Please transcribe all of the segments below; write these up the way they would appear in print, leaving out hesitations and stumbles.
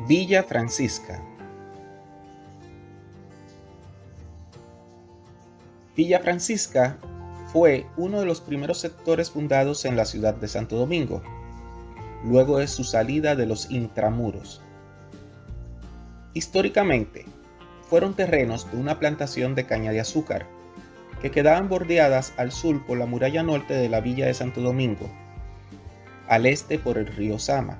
Villa Francisca. Villa Francisca fue uno de los primeros sectores fundados en la ciudad de Santo Domingo, luego de su salida de los intramuros. Históricamente, fueron terrenos de una plantación de caña de azúcar, que quedaban bordeadas al sur por la muralla norte de la villa de Santo Domingo, al este por el río Sama,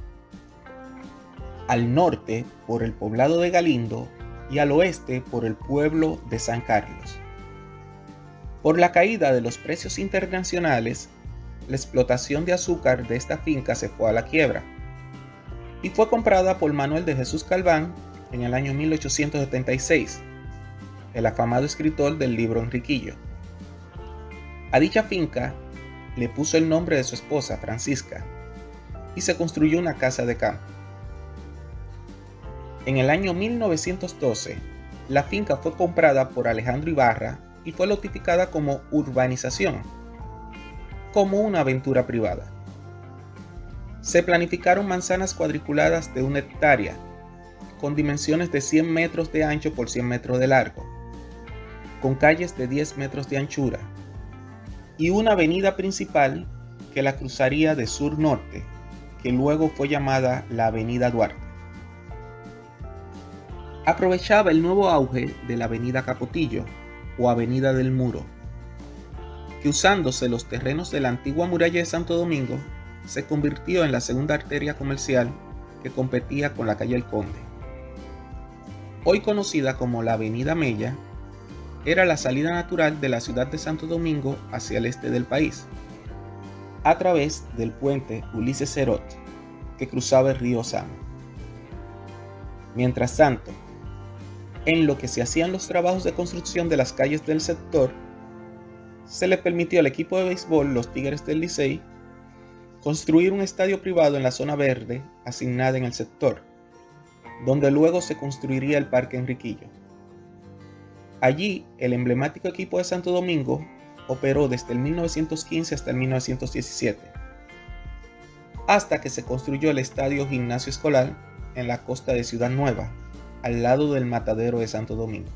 al norte por el poblado de Galindo y al oeste por el pueblo de San Carlos. Por la caída de los precios internacionales, la explotación de azúcar de esta finca se fue a la quiebra y fue comprada por Manuel de Jesús Galván en el año 1876, el afamado escritor del libro Enriquillo. A dicha finca le puso el nombre de su esposa, Francisca, y se construyó una casa de campo. En el año 1912, la finca fue comprada por Alejandro Ibarra y fue notificada como urbanización, como una aventura privada. Se planificaron manzanas cuadriculadas de 1 hectárea, con dimensiones de 100 metros de ancho por 100 metros de largo, con calles de 10 metros de anchura, y una avenida principal que la cruzaría de sur-norte, que luego fue llamada la Avenida Duarte. Aprovechaba el nuevo auge de la Avenida Capotillo o Avenida del Muro, que usándose los terrenos de la antigua muralla de Santo Domingo, se convirtió en la segunda arteria comercial que competía con la calle El Conde. Hoy conocida como la Avenida Mella, era la salida natural de la ciudad de Santo Domingo hacia el este del país, a través del puente Ulises Cerot, que cruzaba el río Sama. Mientras tanto, en lo que se hacían los trabajos de construcción de las calles del sector, se le permitió al equipo de béisbol, los Tigres del Licey, construir un estadio privado en la zona verde asignada en el sector, donde luego se construiría el Parque Enriquillo. Allí, el emblemático equipo de Santo Domingo operó desde el 1915 hasta el 1917, hasta que se construyó el Estadio Gimnasio Escolar en la costa de Ciudad Nueva, al lado del Matadero de Santo Domingo.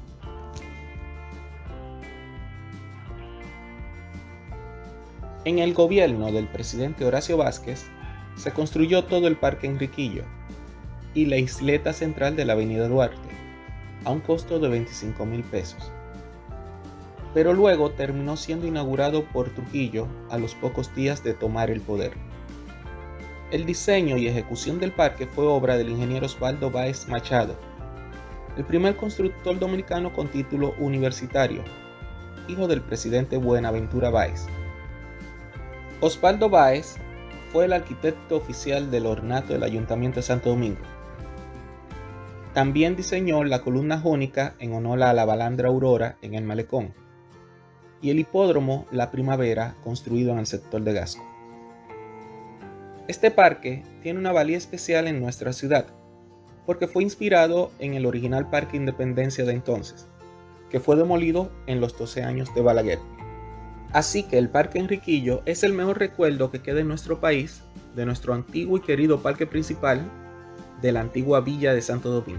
En el gobierno del presidente Horacio Vázquez, se construyó todo el Parque Enriquillo y la isleta central de la Avenida Duarte, a un costo de 25,000 pesos. Pero luego terminó siendo inaugurado por Trujillo a los pocos días de tomar el poder. El diseño y ejecución del parque fue obra del ingeniero Osvaldo Báez Machado, el primer constructor dominicano con título universitario, hijo del presidente Buenaventura Báez. Osvaldo Báez fue el arquitecto oficial del ornato del Ayuntamiento de Santo Domingo. También diseñó la columna jónica en honor a la balandra Aurora en el Malecón y el hipódromo La Primavera construido en el sector de Gasco. Este parque tiene una valía especial en nuestra ciudad porque fue inspirado en el original Parque Independencia de entonces, que fue demolido en los 12 años de Balaguer. Así que el Parque Enriquillo es el mejor recuerdo que queda en nuestro país de nuestro antiguo y querido parque principal de la antigua villa de Santo Domingo.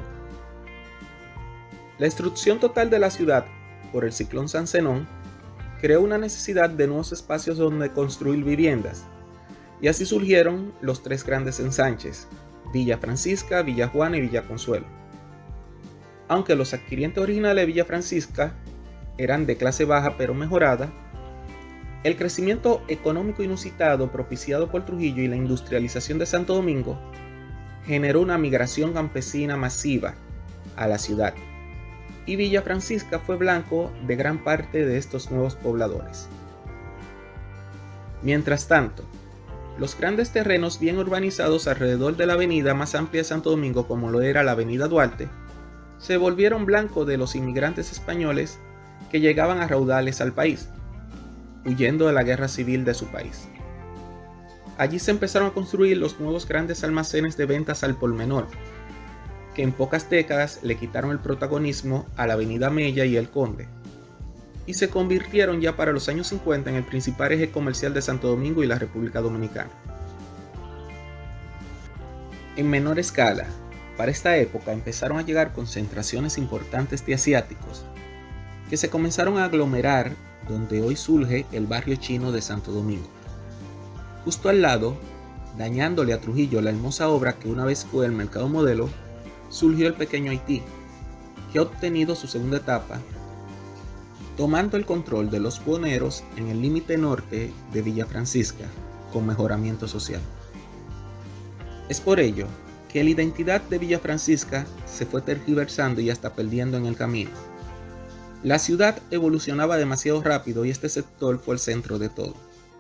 La destrucción total de la ciudad por el ciclón San Zenón creó una necesidad de nuevos espacios donde construir viviendas, y así surgieron los 3 grandes ensanches: Villa Francisca, Villa Juana y Villa Consuelo. Aunque los adquirientes originales de Villa Francisca eran de clase baja pero mejorada, el crecimiento económico inusitado propiciado por Trujillo y la industrialización de Santo Domingo generó una migración campesina masiva a la ciudad, y Villa Francisca fue blanco de gran parte de estos nuevos pobladores. Mientras tanto, los grandes terrenos bien urbanizados alrededor de la avenida más amplia de Santo Domingo, como lo era la Avenida Duarte, se volvieron blanco de los inmigrantes españoles que llegaban a raudales al país, huyendo de la guerra civil de su país. Allí se empezaron a construir los nuevos grandes almacenes de ventas al por menor, que en pocas décadas le quitaron el protagonismo a la Avenida Mella y El Conde, y se convirtieron ya para los años 50 en el principal eje comercial de Santo Domingo y la República Dominicana. En menor escala, Para esta época empezaron a llegar concentraciones importantes de asiáticos que se comenzaron a aglomerar donde hoy surge el barrio chino de Santo Domingo. Justo al lado, dañándole a Trujillo la hermosa obra que una vez fue el mercado modelo, surgió el pequeño Haití, que ha obtenido su segunda etapa, tomando el control de los buhoneros en el límite norte de Villa Francisca, con mejoramiento social. Es por ello que la identidad de Villa Francisca se fue tergiversando y hasta perdiendo en el camino. La ciudad evolucionaba demasiado rápido y este sector fue el centro de todo.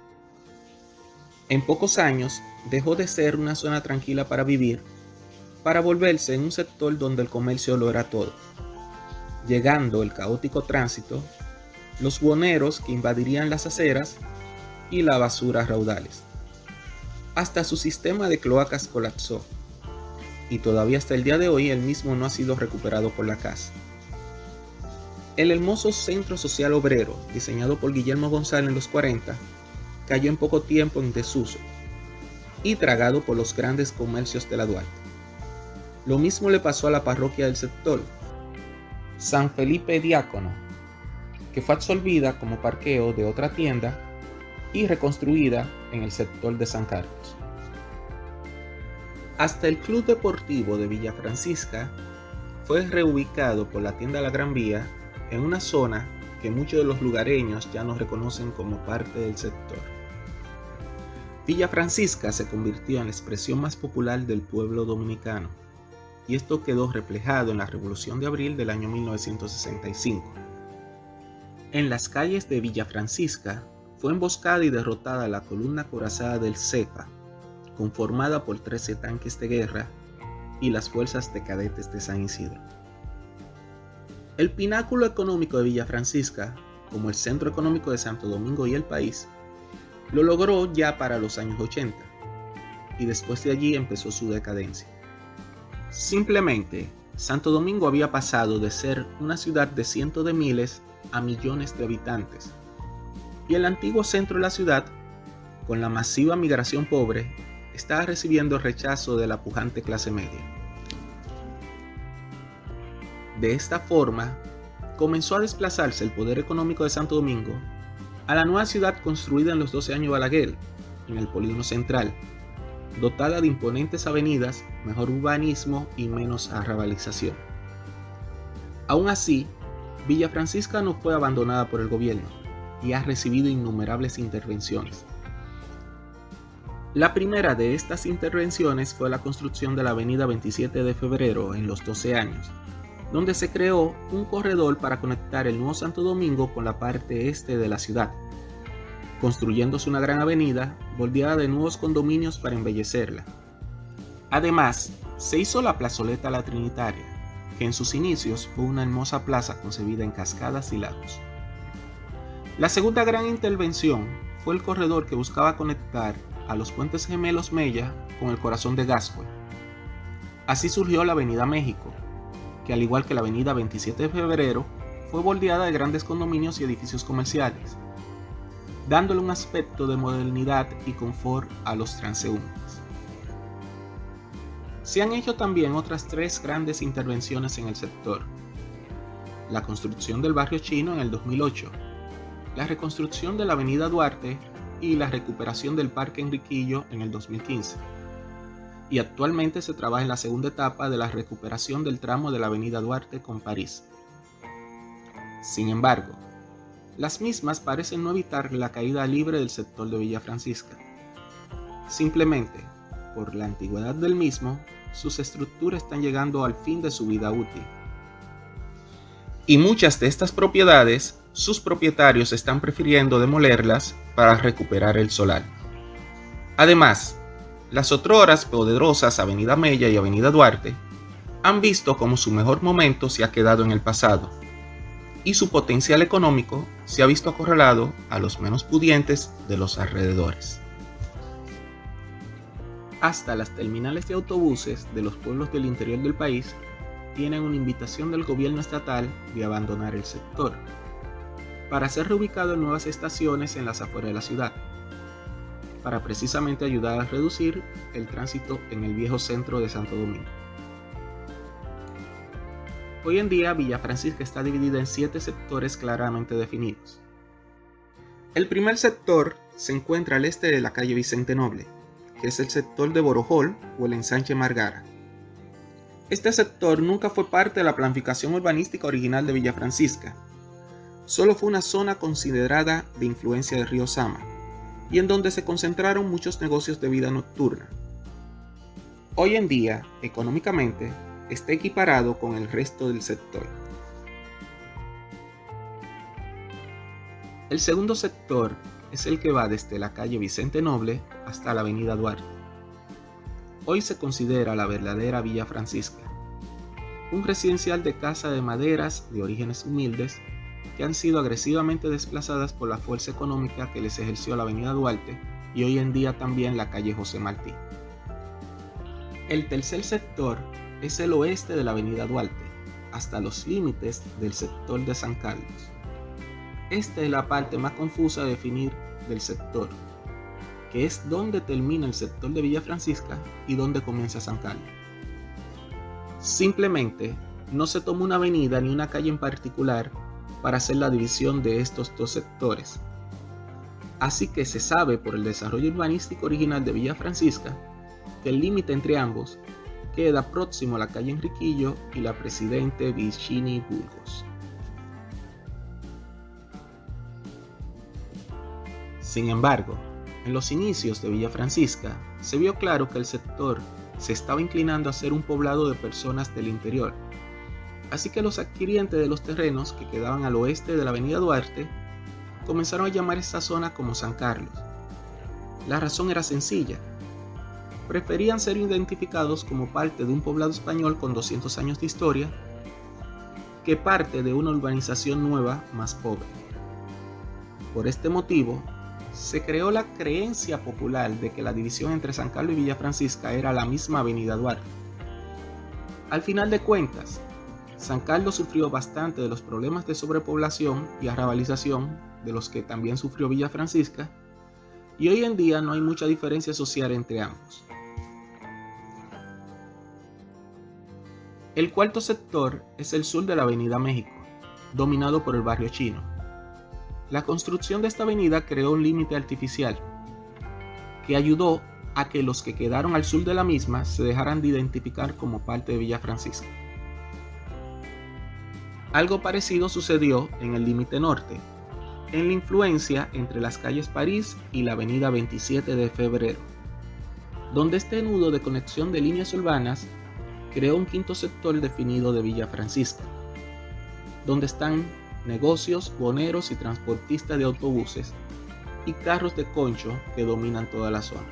En pocos años dejó de ser una zona tranquila para vivir, para volverse en un sector donde el comercio lo era todo, llegando el caótico tránsito, los buhoneros que invadirían las aceras y la basura a raudales. Hasta su sistema de cloacas colapsó, y todavía hasta el día de hoy el mismo no ha sido recuperado por la casa. El hermoso centro social obrero, diseñado por Guillermo González en los 40, cayó en poco tiempo en desuso y tragado por los grandes comercios de la Duarte. Lo mismo le pasó a la parroquia del sector, San Felipe Diácono, que fue absorbida como parqueo de otra tienda y reconstruida en el sector de San Carlos. Hasta el Club Deportivo de Villa Francisca fue reubicado por la tienda La Gran Vía en una zona que muchos de los lugareños ya no reconocen como parte del sector. Villa Francisca se convirtió en la expresión más popular del pueblo dominicano, y esto quedó reflejado en la Revolución de Abril del año 1965. En las calles de Villa Francisca fue emboscada y derrotada la columna acorazada del Cepa, conformada por 13 tanques de guerra y las fuerzas de cadetes de San Isidro. El pináculo económico de Villa Francisca, como el centro económico de Santo Domingo y el país, lo logró ya para los años 80, y después de allí empezó su decadencia. Simplemente, Santo Domingo había pasado de ser una ciudad de cientos de miles a millones de habitantes, y el antiguo centro de la ciudad, con la masiva migración pobre, estaba recibiendo el rechazo de la pujante clase media. De esta forma, comenzó a desplazarse el poder económico de Santo Domingo a la nueva ciudad construida en los 12 años de Balaguer, en el Polígono Central, dotada de imponentes avenidas, mejor urbanismo y menos arrabalización. Aún así, Villa Francisca no fue abandonada por el gobierno y ha recibido innumerables intervenciones. La primera de estas intervenciones fue la construcción de la avenida 27 de Febrero en los 12 años, donde se creó un corredor para conectar el nuevo Santo Domingo con la parte este de la ciudad, construyéndose una gran avenida bordeada de nuevos condominios para embellecerla. Además, se hizo la plazoleta La Trinitaria, que en sus inicios fue una hermosa plaza concebida en cascadas y lagos. La segunda gran intervención fue el corredor que buscaba conectar a los puentes gemelos Mella con el corazón de Gascue. Así surgió la Avenida México, que al igual que la avenida 27 de Febrero, fue bordeada de grandes condominios y edificios comerciales, dándole un aspecto de modernidad y confort a los transeúntes. Se han hecho también otras 3 grandes intervenciones en el sector: la construcción del barrio chino en el 2008, la reconstrucción de la avenida Duarte y la recuperación del Parque Enriquillo en el 2015. Y actualmente se trabaja en la segunda etapa de la recuperación del tramo de la avenida Duarte con París. Sin embargo, las mismas parecen no evitar la caída libre del sector de Villa Francisca. Simplemente, por la antigüedad del mismo, sus estructuras están llegando al fin de su vida útil. Y muchas de estas propiedades, sus propietarios están prefiriendo demolerlas para recuperar el solar. Además, las otroras poderosas Avenida Mella y Avenida Duarte han visto cómo su mejor momento se ha quedado en el pasado, y su potencial económico se ha visto acorralado a los menos pudientes de los alrededores. Hasta las terminales de autobuses de los pueblos del interior del país tienen una invitación del gobierno estatal de abandonar el sector, para ser reubicado en nuevas estaciones en las afueras de la ciudad, para precisamente ayudar a reducir el tránsito en el viejo centro de Santo Domingo. Hoy en día Villa Francisca está dividida en 7 sectores claramente definidos. El primer sector se encuentra al este de la calle Vicente Noble, que es el sector de Borojol o el ensanche Margara. Este sector nunca fue parte de la planificación urbanística original de Villa Francisca. Solo fue una zona considerada de influencia del río Sama, y en donde se concentraron muchos negocios de vida nocturna. Hoy en día, económicamente, está equiparado con el resto del sector. El segundo sector es el que va desde la calle Vicente Noble hasta la avenida Duarte. Hoy se considera la verdadera Villa Francisca, un residencial de casa de maderas de orígenes humildes que han sido agresivamente desplazadas por la fuerza económica que les ejerció la avenida Duarte y hoy en día también la calle José Martí. El tercer sector es el oeste de la avenida Duarte, hasta los límites del sector de San Carlos. Esta es la parte más confusa de definir del sector, que es donde termina el sector de Villa Francisca y donde comienza San Carlos. Simplemente no se toma una avenida ni una calle en particular para hacer la división de estos dos sectores. Así que se sabe por el desarrollo urbanístico original de Villa Francisca que el límite entre ambos queda próximo a la calle Enriquillo y la Presidente Vicini Burgos. Sin embargo, en los inicios de Villa Francisca se vio claro que el sector se estaba inclinando a ser un poblado de personas del interior, así que los adquirientes de los terrenos que quedaban al oeste de la avenida Duarte comenzaron a llamar esta zona como San Carlos. La razón era sencilla: preferían ser identificados como parte de un poblado español con 200 años de historia que parte de una urbanización nueva más pobre. Por este motivo, se creó la creencia popular de que la división entre San Carlos y Villa Francisca era la misma avenida Duarte. Al final de cuentas, San Carlos sufrió bastante de los problemas de sobrepoblación y arrabalización de los que también sufrió Villa Francisca, y hoy en día no hay mucha diferencia social entre ambos. El cuarto sector es el sur de la Avenida México, dominado por el barrio chino. La construcción de esta avenida creó un límite artificial que ayudó a que los que quedaron al sur de la misma se dejaran de identificar como parte de Villa Francisca. Algo parecido sucedió en el límite norte, en la influencia entre las calles París y la avenida 27 de Febrero, donde este nudo de conexión de líneas urbanas creó un quinto sector definido de Villa Francisca, donde están negocios, boneros y transportistas de autobuses y carros de concho que dominan toda la zona.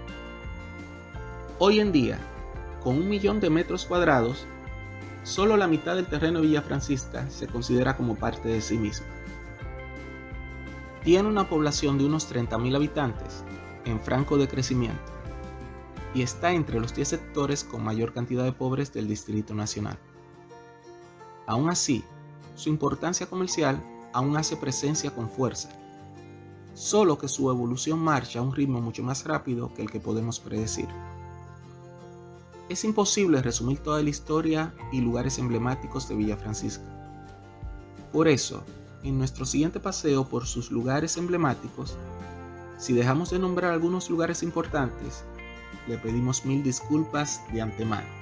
Hoy en día, con 1 millón de metros cuadrados, solo la mitad del terreno de Villa Francisca se considera como parte de sí mismo. Tiene una población de unos 30.000 habitantes, en franco de crecimiento, y está entre los 10 sectores con mayor cantidad de pobres del Distrito Nacional. Aún así, su importancia comercial aún hace presencia con fuerza, solo que su evolución marcha a un ritmo mucho más rápido que el que podemos predecir. Es imposible resumir toda la historia y lugares emblemáticos de Villa Francisca. Por eso, en nuestro siguiente paseo por sus lugares emblemáticos, si dejamos de nombrar algunos lugares importantes, le pedimos 1000 disculpas de antemano.